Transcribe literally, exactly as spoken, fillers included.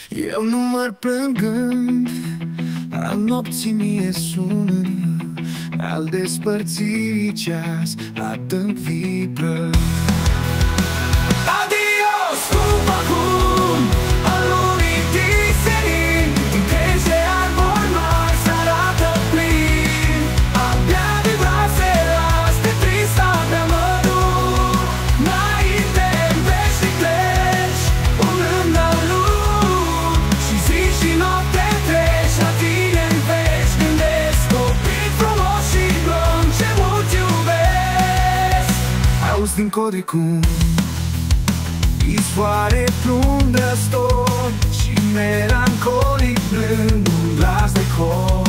Eu număr plângând, al nopții mie sună, al despărțirii ceas adânc vibră. Adios, scump acum, al lumii disenin, timp ce arbori mari s-arată plin. Abia din brațe las de trista mea mă duc, înainte-n veșnic pleci, urmând al lui. Și zi și noapte treci, la tine-n veci gândesc, copil frumos și blond, ce mult iubesc. Auzi din codicum izvoare plundă stor și melancolic blând un glas de cor.